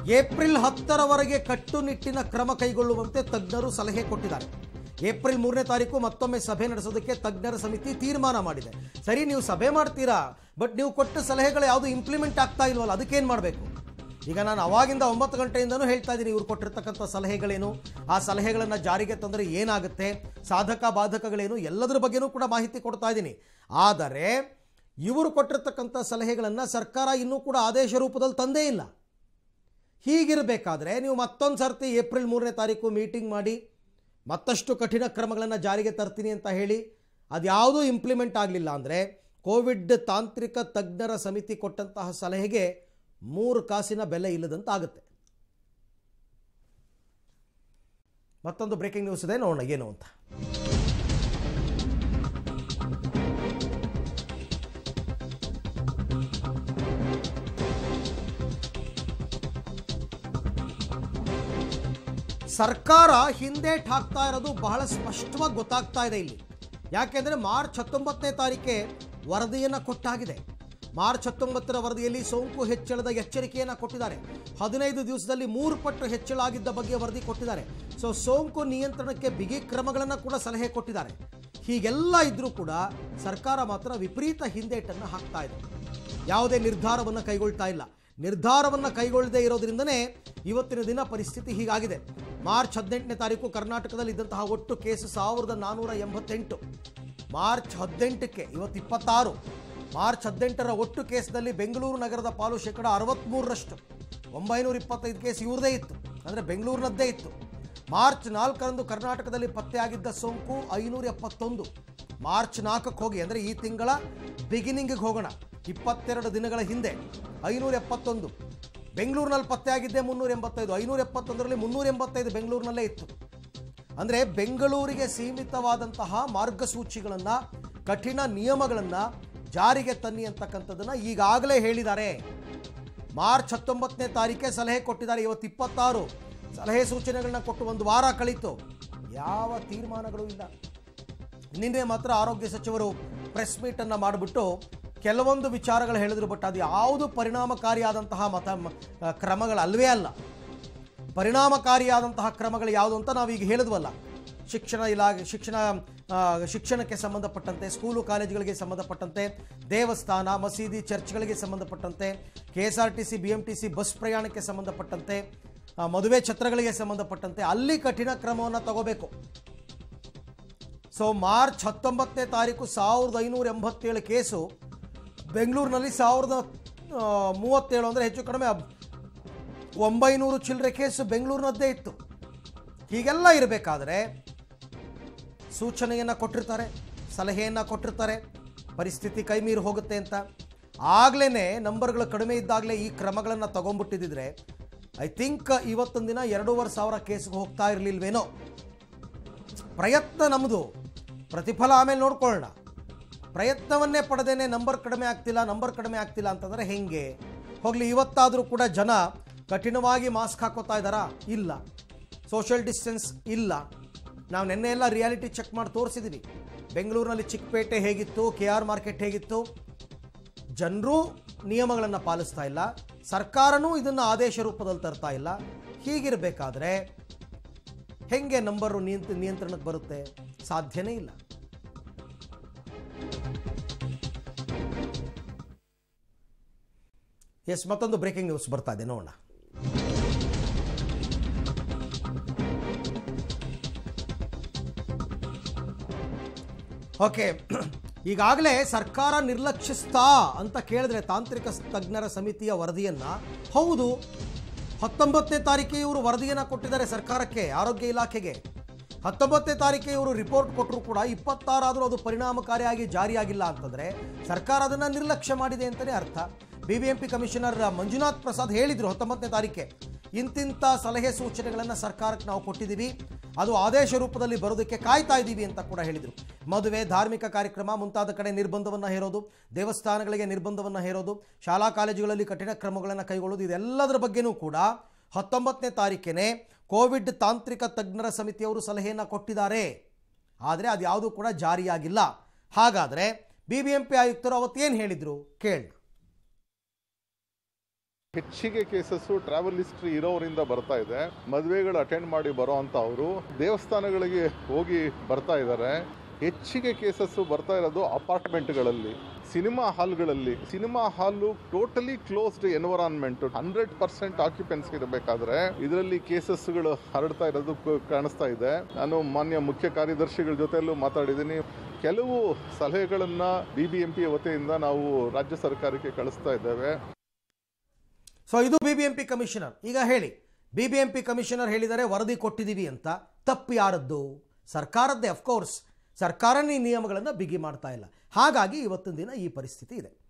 April 10ರವರೆಗೆ ಕಟ್ಟುನಿಟ್ಟಿನ ಕ್ರಮ ಕೈಗೊಳ್ಳುವಂತೆ ತಜ್ಞರು ಸಲಹೆ ಕೊಟ್ಟಿದ್ದಾರೆ. ಏಪ್ರಿಲ್ 3ನೇ ತಾರೀಕು ಮತ್ತೊಮ್ಮೆ ಸಭೆ ನಡೆಸೋದಕ್ಕೆ ತಜ್ಞರ ಸಮಿತಿ ತೀರ್ಮಾನ ಮಾಡಿದೆ. ಸರಿ, ನೀವು ಸಭೆ ಮಾಡ್ತೀರಾ, ಬಟ್ ನೀವು ಕೊಟ್ಟ ಸಲಹೆಗಳು ಯಾವುದು ಇಂಪ್ಲಿಮೆಂಟ್ ಆಗ್ತಾ ಇಲ್ವಲ್ಲ, ಅದಕ್ಕೇನು ಮಾಡಬೇಕು? ಈಗ ನಾನು ಅವಾಗಿಂದ 9 ಗಂಟೆಯಿಂದನೂ ಹೇಳ್ತಾ ಇದ್ದೀನಿ, ಇವರು ಕೊಟ್ಟಿರ್ತಕ್ಕಂಥ ಸಲಹೆಗಳೇನು, ಆ ಸಲಹೆಗಳನ್ನು ಜಾರಿಗೆ ತಂದರೆ ಏನಾಗುತ್ತೆ, ಸಾಧಕ ಬಾಧಕಗಳೇನು, ಎಲ್ಲದರ ಬಗ್ಗೆನೂ ಕೂಡ ಮಾಹಿತಿ ಕೊಡ್ತಾ ಇದ್ದೀನಿ. ಆದರೆ ಇವರು ಕೊಟ್ಟಿರ್ತಕ್ಕಂಥ ಸಲಹೆಗಳನ್ನು ಸರ್ಕಾರ ಇನ್ನೂ ಕೂಡ ಆದೇಶ ರೂಪದಲ್ಲಿ ತಂದೇ ಇಲ್ಲ. ಹೀಗಿರಬೇಕಾದ್ರೆ ನೀವು ಮತ್ತೊಂದು ಸರ್ತಿ ಏಪ್ರಿಲ್ 3ನೇ ತಾರೀಕು ಮೀಟಿಂಗ್ ಮಾಡಿ ಮತ್ತಷ್ಟು ಕಠಿಣ ಕ್ರಮಗಳನ್ನು ಜಾರಿಗೆ ತರ್ತೀನಿ ಅಂತ ಹೇಳಿ ಅದ್ಯಾವುದೂ ಇಂಪ್ಲಿಮೆಂಟ್ ಆಗಲಿಲ್ಲ ಅಂದರೆ ಕೋವಿಡ್ ತಾಂತ್ರಿಕ ತಜ್ಞರ ಸಮಿತಿ ಕೊಟ್ಟಂತಹ ಸಲಹೆಗೆ 3 ಕಾಸಿನ ಬೆಲೆ ಇಲ್ಲದಂತಾಗುತ್ತೆ. ಮತ್ತೊಂದು ಬ್ರೇಕಿಂಗ್ ನ್ಯೂಸ್ ಇದೆ, ನೋಡೋಣ ಏನು ಅಂತ. ಸರ್ಕಾರ ಹಿಂದೇಟ್ ಹಾಕ್ತಾ ಇರೋದು ಬಹಳ ಸ್ಪಷ್ಟವಾಗಿ ಗೊತ್ತಾಗ್ತಾ ಇದೆ ಇಲ್ಲಿ. ಯಾಕೆಂದರೆ ಮಾರ್ಚ್ 19ನೇ ತಾರೀಕೆ ವರದಿಯನ್ನು ಕೊಟ್ಟಾಗಿದೆ. ಮಾರ್ಚ್ 19ರ ವರದಿಯಲ್ಲಿ ಸೋಂಕು ಹೆಚ್ಚಳದ ಎಚ್ಚರಿಕೆಯನ್ನು ಕೊಟ್ಟಿದ್ದಾರೆ. 15 ದಿವಸದಲ್ಲಿ 3 ಪಟ್ಟು ಹೆಚ್ಚಳ ಆಗಿದ್ದ ಬಗ್ಗೆ ವರದಿ ಕೊಟ್ಟಿದ್ದಾರೆ. ಸೋಂಕು ನಿಯಂತ್ರಣಕ್ಕೆ ಬಿಗಿ ಕ್ರಮಗಳನ್ನು ಕೂಡ ಸಲಹೆ ಕೊಟ್ಟಿದ್ದಾರೆ. ಹೀಗೆಲ್ಲ ಇದ್ರೂ ಕೂಡ ಸರ್ಕಾರ ಮಾತ್ರ ವಿಪರೀತ ಹಿಂದೇಟನ್ನು ಹಾಕ್ತಾ ಇದೆ. ಯಾವುದೇ ನಿರ್ಧಾರವನ್ನು ಕೈಗೊಳ್ತಾ ಇಲ್ಲ. ನಿರ್ಧಾರವನ್ನು ಕೈಗೊಳ್ಳದೇ ಇರೋದ್ರಿಂದನೇ ಇವತ್ತಿನ ದಿನ ಪರಿಸ್ಥಿತಿ ಹೀಗಾಗಿದೆ. ಮಾರ್ಚ್ 18ನೇ ತಾರೀಕು ಕರ್ನಾಟಕದಲ್ಲಿ ಇದ್ದಂತಹ ಒಟ್ಟು ಕೇಸ್ 1488. ಮಾರ್ಚ್ 18ಕ್ಕೆ ಇವತ್ತು 26. ಮಾರ್ಚ್ 18ರ ಒಟ್ಟು ಕೇಸ್ನಲ್ಲಿ ಬೆಂಗಳೂರು ನಗರದ ಪಾಲು 63%. 925 ಕೇಸ್ ಇವ್ರದೇ ಇತ್ತು, ಅಂದರೆ ಬೆಂಗಳೂರಿನದ್ದೇ ಇತ್ತು. ಮಾರ್ಚ್ 4ರಂದು ಕರ್ನಾಟಕದಲ್ಲಿ ಪತ್ತೆಯಾಗಿದ್ದ ಸೋಂಕು 571. ಮಾರ್ಚ್ 4ಕ್ಕೆ ಹೋಗಿ, ಅಂದರೆ ಈ ತಿಂಗಳ ಬಿಗಿನಿಂಗಿಗೆ ಹೋಗೋಣ, 22 ದಿನಗಳ ಹಿಂದೆ 571. ಬೆಂಗಳೂರಿನಲ್ಲಿ ಪತ್ತೆಯಾಗಿದ್ದೆ 385. 571ರಲ್ಲಿ 385 ಬೆಂಗಳೂರಿನಲ್ಲೇ ಇತ್ತು. ಅಂದರೆ ಬೆಂಗಳೂರಿಗೆ ಸೀಮಿತವಾದಂತಹ ಮಾರ್ಗಸೂಚಿಗಳನ್ನು, ಕಠಿಣ ನಿಯಮಗಳನ್ನು ಜಾರಿಗೆ ತನ್ನಿ ಅಂತಕ್ಕಂಥದ್ದನ್ನು ಈಗಾಗಲೇ ಹೇಳಿದ್ದಾರೆ. ಮಾರ್ಚ್ 19ನೇ ತಾರೀಕೆ ಸಲಹೆ ಕೊಟ್ಟಿದ್ದಾರೆ. ಇವತ್ತು 26. ಸಲಹೆ ಸೂಚನೆಗಳನ್ನ ಕೊಟ್ಟು 1 ವಾರ ಕಳೀತು, ಯಾವ ತೀರ್ಮಾನಗಳು ಇಲ್ಲ. ನಿನ್ನೆ ಮಾತ್ರ ಆರೋಗ್ಯ ಸಚಿವರು ಪ್ರೆಸ್ ಮೀಟನ್ನು ಮಾಡಿಬಿಟ್ಟು ಕೆಲವೊಂದು ವಿಚಾರಗಳು ಹೇಳಿದ್ರು, ಬಟ್ ಅದು ಯಾವುದು ಪರಿಣಾಮಕಾರಿಯಾದಂತಹ ಕ್ರಮಗಳಲ್ವೇ ಅಲ್ಲ. ಪರಿಣಾಮಕಾರಿಯಾದಂತಹ ಕ್ರಮಗಳು ಯಾವುದು ಅಂತ ನಾವೀಗ ಹೇಳಿದ್ವಲ್ಲ, ಶಿಕ್ಷಣಕ್ಕೆ ಸಂಬಂಧಪಟ್ಟಂತೆ, ಸ್ಕೂಲು ಕಾಲೇಜುಗಳಿಗೆ ಸಂಬಂಧಪಟ್ಟಂತೆ, ದೇವಸ್ಥಾನ, ಮಸೀದಿ, ಚರ್ಚ್ಗಳಿಗೆ ಸಂಬಂಧಪಟ್ಟಂತೆ, KSRTC BMTC ಬಸ್ ಪ್ರಯಾಣಕ್ಕೆ ಸಂಬಂಧಪಟ್ಟಂತೆ, ಮದುವೆ ಛತ್ರಗಳಿಗೆ ಸಂಬಂಧಪಟ್ಟಂತೆ ಅಲ್ಲಿ ಕಠಿಣ ಕ್ರಮವನ್ನು ತಗೋಬೇಕು. ಮಾರ್ಚ್ 19ನೇ ತಾರೀಕು 1587 ಕೇಸು, ಬೆಂಗಳೂರಿನಲ್ಲಿ 1037, ಅಂದರೆ ಹೆಚ್ಚು ಕಡಿಮೆ 900 ಚಿಲ್ಲರೆ ಕೇಸು ಬೆಂಗಳೂರಿನದ್ದೇ ಇತ್ತು. ಹೀಗೆಲ್ಲ ಇರಬೇಕಾದ್ರೆ ಸೂಚನೆಯನ್ನು ಕೊಟ್ಟಿರ್ತಾರೆ, ಸಲಹೆಯನ್ನು ಕೊಟ್ಟಿರ್ತಾರೆ, ಪರಿಸ್ಥಿತಿ ಕೈ ಮೀರಿ ಹೋಗುತ್ತೆ ಅಂತ. ಆಗಲೇ ನಂಬರ್ಗಳು ಕಡಿಮೆ ಇದ್ದಾಗಲೇ ಈ ಕ್ರಮಗಳನ್ನು ತಗೊಂಡ್ಬಿಟ್ಟಿದ್ದರೆ ಐ ಥಿಂಕ್ ಇವತ್ತೊಂದು ದಿನ 2,500 ಕೇಸ್ಗೆ ಹೋಗ್ತಾ ಇರಲಿಲ್ವೇನೋ. ಪ್ರಯತ್ನ ನಮ್ಮದು, ಪ್ರತಿಫಲ ಆಮೇಲೆ ನೋಡ್ಕೊಳ್ಳೋಣ. ಪ್ರಯತ್ನವನ್ನೇ ಪಡೆದೇನೆ ನಂಬರ್ ಕಡಿಮೆ ಆಗ್ತಿಲ್ಲ ಅಂತಂದರೆ ಹೆಂಗೆ? ಹೋಗಲಿ, ಇವತ್ತಾದರೂ ಕೂಡ ಜನ ಕಠಿಣವಾಗಿ ಮಾಸ್ಕ್ ಹಾಕೋತಾ ಇದ್ದಾರಾ? ಇಲ್ಲ. ಸೋಷಿಯಲ್ ಡಿಸ್ಟೆನ್ಸ್ ಇಲ್ಲ. ನಾವು ನಿನ್ನೆ ಎಲ್ಲ ರಿಯಾಲಿಟಿ ಚೆಕ್ ಮಾಡಿ ತೋರಿಸಿದ್ದೀವಿ. ಬೆಂಗಳೂರಿನಲ್ಲಿ ಚಿಕ್ಕಪೇಟೆ ಹೇಗಿತ್ತು, KR ಮಾರ್ಕೆಟ್ ಹೇಗಿತ್ತು. ಜನರು ನಿಯಮಗಳನ್ನು ಪಾಲಿಸ್ತಾ ಇಲ್ಲ, ಸರ್ಕಾರನೂ ಇದನ್ನು ಆದೇಶ ರೂಪದಲ್ಲಿ ತರ್ತಾ ಇಲ್ಲ. ಹೀಗಿರಬೇಕಾದ್ರೆ ಹೆಂಗೆ ನಂಬರು ನಿಯಂತ್ರಣಕ್ಕೆ ಬರುತ್ತೆ? ಸಾಧ್ಯನೇ ಇಲ್ಲ. ಎಸ್, ಮತ್ತೊಂದು ಬ್ರೇಕಿಂಗ್ ನ್ಯೂಸ್ ಬರ್ತಾ ಇದೆ, ನೋಡೋಣ. ಓಕೆ, ಈಗಾಗಲೇ ಸರ್ಕಾರ ನಿರ್ಲಕ್ಷಿಸ್ತಾ ಅಂತ ಕೇಳಿದ್ರೆ ತಾಂತ್ರಿಕ ತಜ್ಞರ ಸಮಿತಿಯ ವರದಿಯನ್ನು, ಹೌದು 19ನೇ ತಾರೀಕೆ ಇವರು ವರದಿಯನ್ನು ಕೊಟ್ಟಿದ್ದಾರೆ ಸರ್ಕಾರಕ್ಕೆ, ಆರೋಗ್ಯ ಇಲಾಖೆಗೆ. 19ನೇ ತಾರೀಕೆ ಇವರು ರಿಪೋರ್ಟ್ ಕೊಟ್ಟರು ಕೂಡ 26 ಆದರೂ ಅದು ಪರಿಣಾಮಕಾರಿಯಾಗಿ ಜಾರಿಯಾಗಿಲ್ಲ ಅಂತಂದರೆ ಸರ್ಕಾರ ಅದನ್ನು ನಿರ್ಲಕ್ಷ್ಯ ಮಾಡಿದೆ ಅಂತಲೇ ಅರ್ಥ. BBMP ಕಮಿಷನರ್ ಮಂಜುನಾಥ್ ಪ್ರಸಾದ್ ಹೇಳಿದರು 19ನೇ ತಾರೀಕೆ, ಇಂತಿಂಥ ಸಲಹೆ ಸೂಚನೆಗಳನ್ನು ಸರ್ಕಾರಕ್ಕೆ ನಾವು ಕೊಟ್ಟಿದ್ದೀವಿ, ಅದು ಆದೇಶ ರೂಪದಲ್ಲಿ ಬರೋದಕ್ಕೆ ಕಾಯ್ತಾ ಇದ್ದೀವಿ ಅಂತ ಕೂಡ ಹೇಳಿದರು. ಮದುವೆ, ಧಾರ್ಮಿಕ ಕಾರ್ಯಕ್ರಮ ಮುಂತಾದ ಕಡೆ ನಿರ್ಬಂಧವನ್ನು ಹೇರೋದು, ದೇವಸ್ಥಾನಗಳಿಗೆ ನಿರ್ಬಂಧವನ್ನು ಹೇರೋದು, ಶಾಲಾ ಕಾಲೇಜುಗಳಲ್ಲಿ ಕಠಿಣ ಕ್ರಮಗಳನ್ನು ಕೈಗೊಳ್ಳೋದು, ಇದೆಲ್ಲದರ ಬಗ್ಗೆನೂ ಕೂಡ 19ನೇ ತಾರೀಕೇ ಕೋವಿಡ್ ತಾಂತ್ರಿಕ ತಜ್ಞರ ಸಮಿತಿಯವರು ಸಲಹೆಯನ್ನು ಕೊಟ್ಟಿದ್ದಾರೆ. ಆದರೆ ಅದು ಯಾವುದೂ ಕೂಡ ಜಾರಿಯಾಗಿಲ್ಲ. ಹಾಗಾದರೆ BBMP ಆಯುಕ್ತರು ಅವತ್ತೇನು ಹೇಳಿದರು ಕೇಳಿ. ಹೆಚ್ಚಿಗೆ ಕೇಸಸ್ಸು ಟ್ರಾವೆಲ್ ಹಿಸ್ಟ್ರಿ ಇರೋರಿಂದ ಬರ್ತಾ ಇದೆ. ಮದುವೆಗಳು ಅಟೆಂಡ್ ಮಾಡಿ ಬರೋ ಅಂತ ಅವರು ದೇವಸ್ಥಾನಗಳಿಗೆ ಹೋಗಿ ಬರ್ತಾ ಇದ್ದಾರೆ. ಹೆಚ್ಚಿಗೆ ಕೇಸಸ್ಸು ಬರ್ತಾ ಇರೋದು ಅಪಾರ್ಟ್ಮೆಂಟ್ಗಳಲ್ಲಿ, ಸಿನಿಮಾ ಹಾಲ್ಗಳಲ್ಲಿ. Cinema hall totally closed environment, 100% occupancy ಇರಬೇಕಾದ್ರೆ ಇದರಲ್ಲಿ ಕೇಸಸ್ಗಳು ಹರಡ್ತಾ ಇರೋದು ಕಾಣಿಸ್ತಾ ಇದೆ. ನಾನು ಮಾನ್ಯ ಮುಖ್ಯ ಕಾರ್ಯದರ್ಶಿಗಳ ಜೊತೆಯಲ್ಲೂ ಮಾತಾಡಿದ್ದೀನಿ. ಕೆಲವು ಸಲಹೆಗಳನ್ನು BBMP ವತಿಯಿಂದ ನಾವು ರಾಜ್ಯ ಸರ್ಕಾರಕ್ಕೆ ಕಳಿಸ್ತಾ ಇದ್ದೇವೆ. ಸೊ ಇದು BBMP ಕಮಿಷನರ್. ಈಗ ಹೇಳಿ, BBMP ಕಮಿಷನರ್ ಹೇಳಿದರೆ ವರದಿ ಕೊಟ್ಟಿದ್ದೀವಿ ಅಂತ. ತಪ್ಪು ಯಾರದ್ದು? ಸರ್ಕಾರದ್ದೇ. ಅಫ್ಕೋರ್ಸ್ ಸರ್ಕಾರನೇ ಈ ನಿಯಮಗಳನ್ನು ಬಿಗಿ ಮಾಡ್ತಾ ಇಲ್ಲ. ಹಾಗಾಗಿ ಇವತ್ತಿನ ದಿನ ಈ ಪರಿಸ್ಥಿತಿ ಇದೆ.